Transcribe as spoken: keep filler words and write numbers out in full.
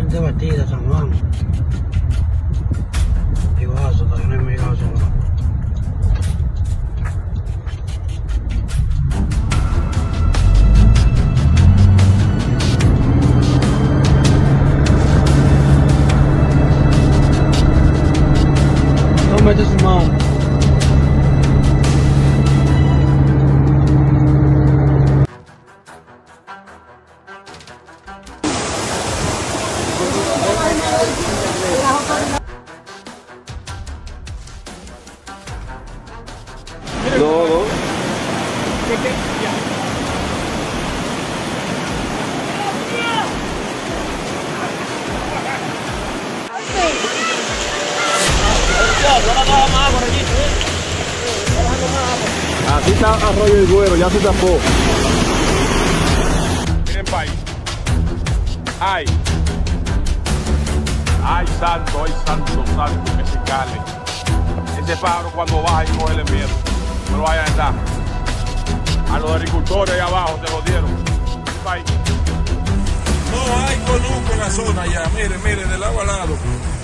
Monte Batida, San Juan. Y Guaso, todavía no he llegado a San Juan. No metes su mano. No, no. ¿Qué, qué? Ya. Así está Arroyo el Güero, ya se tapó. Miren país. Ay. Ay, santo, ay, santo, santo, que se cale. Ese pájaro cuando baja y coge el miedo. No lo vayan a dar. A los agricultores ahí abajo te lo dieron. País. No hay conuco en la zona ya, mire, mire, de lado a lado.